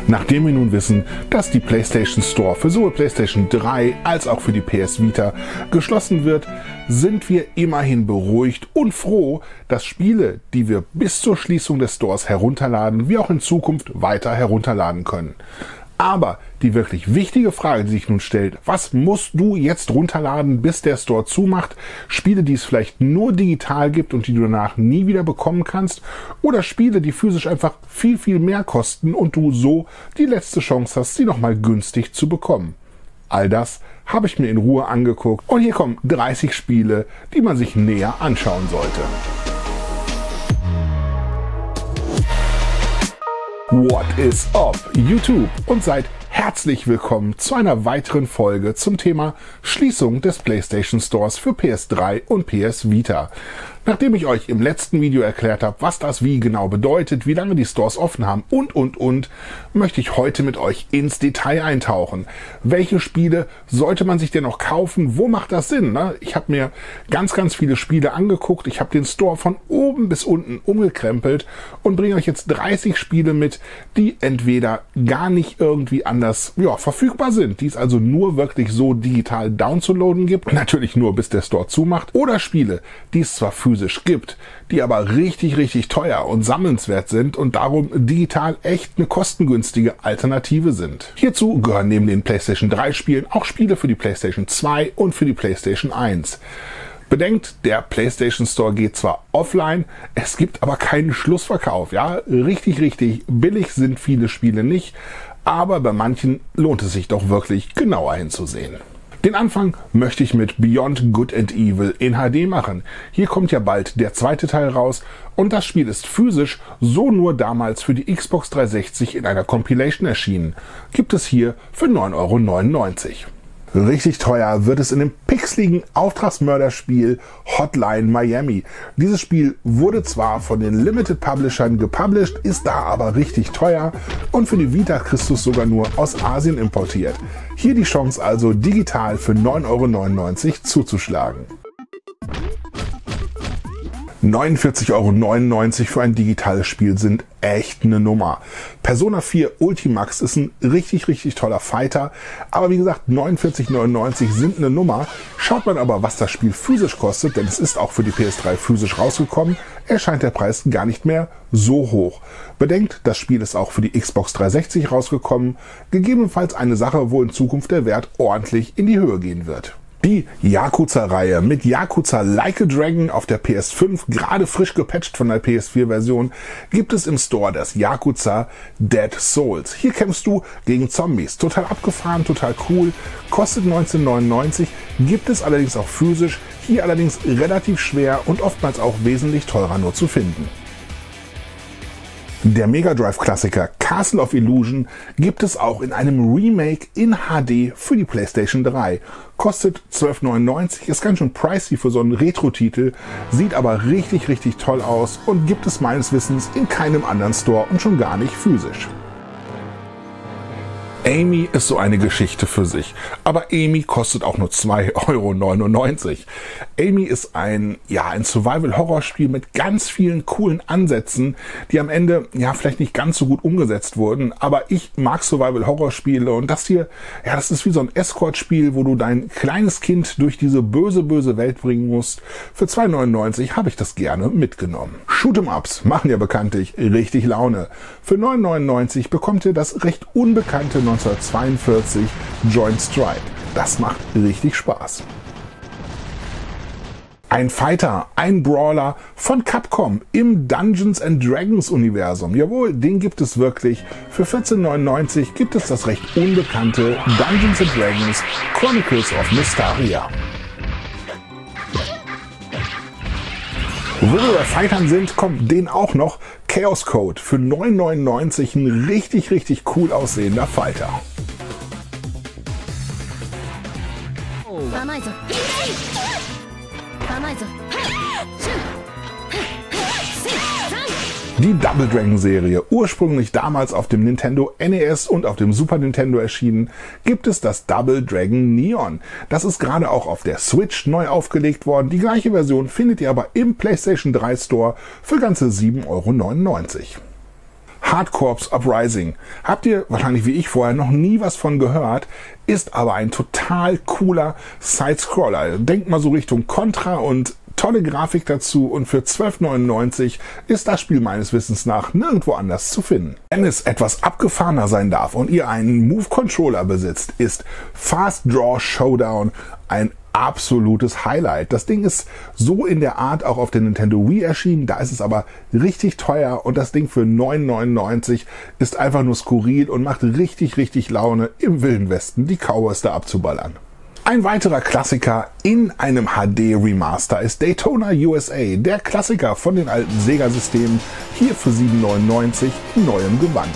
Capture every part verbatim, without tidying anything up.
Nachdem wir nun wissen, dass die PlayStation Store für sowohl PlayStation drei als auch für die P S Vita geschlossen wird, sind wir immerhin beruhigt und froh, dass Spiele, die wir bis zur Schließung des Stores herunterladen, wir auch in Zukunft weiter herunterladen können. Aber die wirklich wichtige Frage, die sich nun stellt, was musst du jetzt runterladen, bis der Store zumacht? Spiele, die es vielleicht nur digital gibt und die du danach nie wieder bekommen kannst? Oder Spiele, die physisch einfach viel, viel mehr kosten und du so die letzte Chance hast, sie nochmal günstig zu bekommen? All das habe ich mir in Ruhe angeguckt und hier kommen dreißig Spiele, die man sich näher anschauen sollte. What is up, YouTube? Und seid herzlich willkommen zu einer weiteren Folge zum Thema Schließung des PlayStation Stores für P S drei und P S Vita. Nachdem ich euch im letzten Video erklärt habe, was das wie genau bedeutet, wie lange die Stores offen haben und, und, und, möchte ich heute mit euch ins Detail eintauchen. Welche Spiele sollte man sich denn noch kaufen? Wo macht das Sinn? Ne? Ich habe mir ganz, ganz viele Spiele angeguckt. Ich habe den Store von oben bis unten umgekrempelt und bringe euch jetzt dreißig Spiele mit, die entweder gar nicht irgendwie anders ja, verfügbar sind, die es also nur wirklich so digital downzuladen gibt, natürlich nur bis der Store zumacht, oder Spiele, die es zwar physisch gibt, die aber richtig, richtig teuer und sammelnswert sind und darum digital echt eine kostengünstige Alternative sind. Hierzu gehören neben den PlayStation drei Spielen auch Spiele für die PlayStation zwei und für die PlayStation eins. Bedenkt, der PlayStation Store geht zwar offline, es gibt aber keinen Schlussverkauf. Ja, richtig, richtig billig sind viele Spiele nicht, aber bei manchen lohnt es sich doch wirklich genauer hinzusehen. Den Anfang möchte ich mit Beyond Good and Evil in H D machen. Hier kommt ja bald der zweite Teil raus und das Spiel ist physisch so nur damals für die Xbox dreihundertsechzig in einer Compilation erschienen. Gibt es hier für neun Euro neunundneunzig. Richtig teuer wird es in dem pixeligen Auftragsmörderspiel Hotline Miami. Dieses Spiel wurde zwar von den Limited Publishern gepublished, ist da aber richtig teuer und für die Vita kriegst du es sogar nur aus Asien importiert. Hier die Chance also digital für neun Euro neunundneunzig zuzuschlagen. neunundvierzig Euro neunundneunzig für ein digitales Spiel sind echt eine Nummer. Persona vier Ultimax ist ein richtig, richtig toller Fighter, aber wie gesagt, neunundvierzig Euro neunundneunzig sind eine Nummer. Schaut man aber, was das Spiel physisch kostet, denn es ist auch für die P S drei physisch rausgekommen, erscheint der Preis gar nicht mehr so hoch. Bedenkt, das Spiel ist auch für die Xbox dreihundertsechzig rausgekommen, gegebenenfalls eine Sache, wo in Zukunft der Wert ordentlich in die Höhe gehen wird. Die Yakuza-Reihe mit Yakuza Like a Dragon auf der P S fünf, gerade frisch gepatcht von der P S vier Version, gibt es im Store das Yakuza Dead Souls. Hier kämpfst du gegen Zombies. Total abgefahren, total cool, kostet neunzehn neunundneunzig, gibt es allerdings auch physisch, hier allerdings relativ schwer und oftmals auch wesentlich teurer nur zu finden. Der Mega Drive-Klassiker Castle of Illusion gibt es auch in einem Remake in H D für die PlayStation drei. Kostet zwölf neunundneunzig, ist ganz schön pricey für so einen Retro-Titel, sieht aber richtig, richtig toll aus und gibt es meines Wissens in keinem anderen Store und schon gar nicht physisch. Amy ist so eine Geschichte für sich, aber Amy kostet auch nur zwei Euro neunundneunzig. Amy ist ein, ja, ein Survival-Horror-Spiel mit ganz vielen coolen Ansätzen, die am Ende ja vielleicht nicht ganz so gut umgesetzt wurden, aber ich mag Survival-Horror-Spiele und das hier, ja, das ist wie so ein Escort-Spiel, wo du dein kleines Kind durch diese böse, böse Welt bringen musst. Für zwei neunundneunzig habe ich das gerne mitgenommen. Shoot'em-Ups machen ja bekanntlich richtig Laune. Für neun neunundneunzig bekommt ihr das recht unbekannte neunzehnhundertzweiundvierzig Joint Strike. Das macht richtig Spaß. Ein Fighter, ein Brawler von Capcom im Dungeons and Dragons Universum. Jawohl, den gibt es wirklich. Für vierzehn neunundneunzig gibt es das recht unbekannte Dungeons and Dragons Chronicles of Mystaria. Wo wir bei Fightern sind, kommt den auch noch Chaos Code für neun neunundneunzig, ein richtig, richtig cool aussehender Fighter. Die Double Dragon Serie, ursprünglich damals auf dem Nintendo N E S und auf dem Super Nintendo erschienen, gibt es das Double Dragon Neon. Das ist gerade auch auf der Switch neu aufgelegt worden. Die gleiche Version findet ihr aber im PlayStation drei Store für ganze sieben Euro neunundneunzig. Hard Corps Uprising. Habt ihr wahrscheinlich wie ich vorher noch nie was von gehört, ist aber ein total cooler Side-Scroller. Denkt mal so Richtung Contra und tolle Grafik dazu, und für zwölf neunundneunzig ist das Spiel meines Wissens nach nirgendwo anders zu finden. Wenn es etwas abgefahrener sein darf und ihr einen Move-Controller besitzt, ist Fast Draw Showdown ein absolutes Highlight. Das Ding ist so in der Art auch auf der Nintendo Wii erschienen, da ist es aber richtig teuer, und das Ding für neun neunundneunzig ist einfach nur skurril und macht richtig, richtig Laune, im Wilden Westen die Cowboys da abzuballern. Ein weiterer Klassiker in einem H D Remaster ist Daytona U S A, der Klassiker von den alten Sega-Systemen, hier für sieben neunundneunzig in neuem Gewand.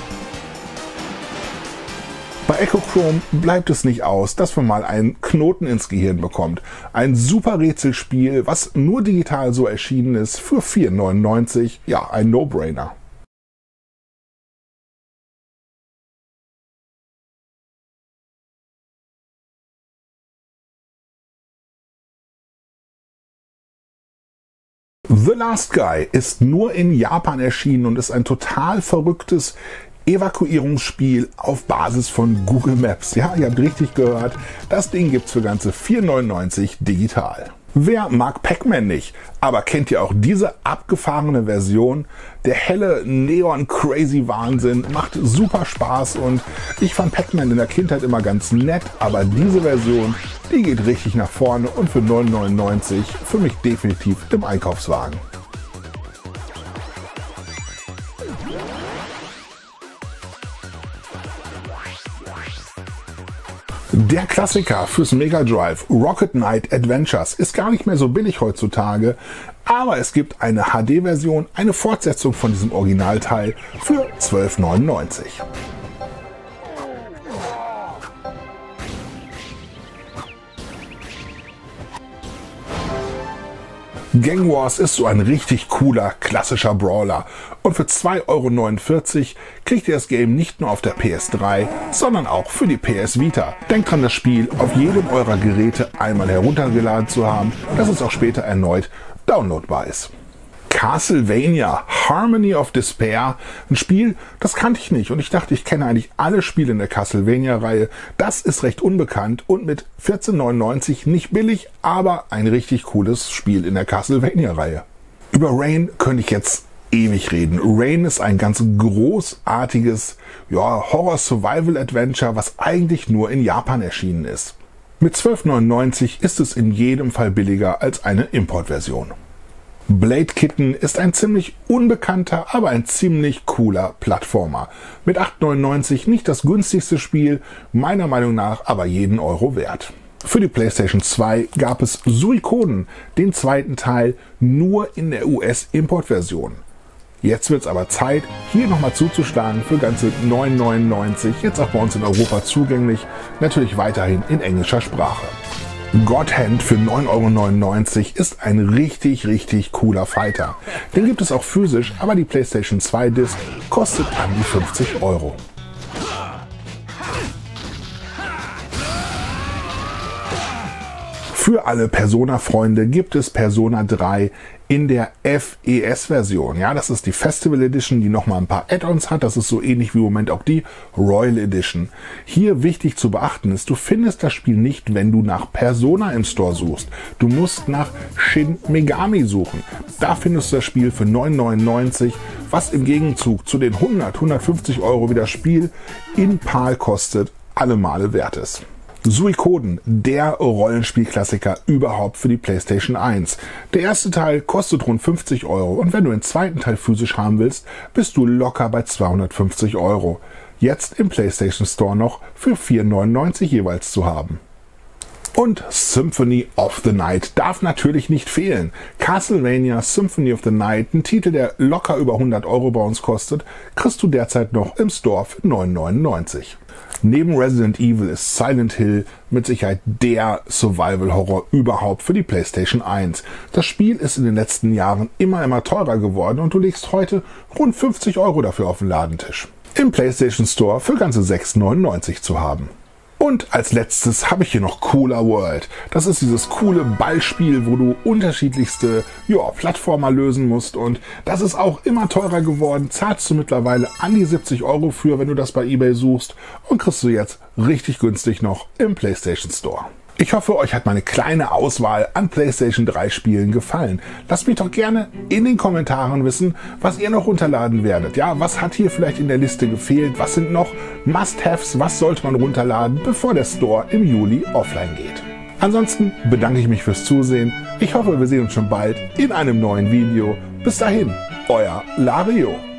Bei Echochrome bleibt es nicht aus, dass man mal einen Knoten ins Gehirn bekommt. Ein super Rätselspiel, was nur digital so erschienen ist, für vier neunundneunzig, ja, ein No-Brainer. The Last Guy ist nur in Japan erschienen und ist ein total verrücktes Evakuierungsspiel auf Basis von Google Maps. Ja, ihr habt richtig gehört, das Ding gibt's für ganze vier neunundneunzig digital. Wer mag Pac-Man nicht? Aber kennt ihr auch diese abgefahrene Version? Der helle Neon-Crazy-Wahnsinn macht super Spaß, und ich fand Pac-Man in der Kindheit immer ganz nett, aber diese Version, die geht richtig nach vorne und für neun neunundneunzig für mich definitiv im Einkaufswagen. Der Klassiker fürs Mega Drive, Rocket Knight Adventures, ist gar nicht mehr so billig heutzutage, aber es gibt eine H D-Version, eine Fortsetzung von diesem Originalteil für zwölf neunundneunzig. Gang Wars ist so ein richtig cooler, klassischer Brawler, und für zwei neunundvierzig Euro kriegt ihr das Game nicht nur auf der P S drei, sondern auch für die P S Vita. Denkt dran, das Spiel auf jedem eurer Geräte einmal heruntergeladen zu haben, dass es auch später erneut downloadbar ist. Castlevania Harmony of Despair, ein Spiel, das kannte ich nicht, und ich dachte, ich kenne eigentlich alle Spiele in der Castlevania-Reihe. Das ist recht unbekannt und mit vierzehn neunundneunzig nicht billig, aber ein richtig cooles Spiel in der Castlevania-Reihe. Über Rain könnte ich jetzt ewig reden. Rain ist ein ganz großartiges, ja, Horror-Survival-Adventure, was eigentlich nur in Japan erschienen ist. Mit zwölf neunundneunzig ist es in jedem Fall billiger als eine Importversion. Blade Kitten ist ein ziemlich unbekannter, aber ein ziemlich cooler Plattformer. Mit acht neunundneunzig nicht das günstigste Spiel, meiner Meinung nach aber jeden Euro wert. Für die PlayStation zwei gab es Suikoden, den zweiten Teil, nur in der U S-Importversion. Jetzt wird es aber Zeit, hier nochmal zuzuschlagen für ganze neun neunundneunzig, jetzt auch bei uns in Europa zugänglich, natürlich weiterhin in englischer Sprache. God Hand für neun neunundneunzig Euro ist ein richtig, richtig cooler Fighter. Den gibt es auch physisch, aber die PlayStation zwei Disc kostet an die fünfzig Euro. Für alle Persona-Freunde gibt es Persona drei in der F E S-Version. Ja, das ist die Festival Edition, die nochmal ein paar Add-ons hat. Das ist so ähnlich wie im Moment auch die Royal Edition. Hier wichtig zu beachten ist, du findest das Spiel nicht, wenn du nach Persona im Store suchst. Du musst nach Shin Megami suchen. Da findest du das Spiel für neun neunundneunzig, was im Gegenzug zu den hundert, hundertfünfzig Euro, wie das Spiel in PAL kostet, alle Male wert ist. Suikoden, der Rollenspielklassiker überhaupt für die PlayStation eins. Der erste Teil kostet rund fünfzig Euro, und wenn du den zweiten Teil physisch haben willst, bist du locker bei zweihundertfünfzig Euro. Jetzt im PlayStation Store noch für vier neunundneunzig jeweils zu haben. Und Symphony of the Night darf natürlich nicht fehlen. Castlevania Symphony of the Night, ein Titel, der locker über hundert Euro bei uns kostet, kriegst du derzeit noch im Store für neun neunundneunzig. Neben Resident Evil ist Silent Hill mit Sicherheit der Survival-Horror überhaupt für die PlayStation eins. Das Spiel ist in den letzten Jahren immer, immer teurer geworden, und du legst heute rund fünfzig Euro dafür auf den Ladentisch. Im PlayStation Store für ganze sechs neunundneunzig zu haben. Und als letztes habe ich hier noch Cola World. Das ist dieses coole Ballspiel, wo du unterschiedlichste ja, Plattformer lösen musst. Und das ist auch immer teurer geworden. Zahlst du mittlerweile an die siebzig Euro für, wenn du das bei eBay suchst. Und kriegst du jetzt richtig günstig noch im PlayStation Store. Ich hoffe, euch hat meine kleine Auswahl an PlayStation drei Spielen gefallen. Lasst mich doch gerne in den Kommentaren wissen, was ihr noch runterladen werdet. Ja, was hat hier vielleicht in der Liste gefehlt? Was sind noch Must-Haves? Was sollte man runterladen, bevor der Store im Juli offline geht? Ansonsten bedanke ich mich fürs Zusehen. Ich hoffe, wir sehen uns schon bald in einem neuen Video. Bis dahin, euer Lario.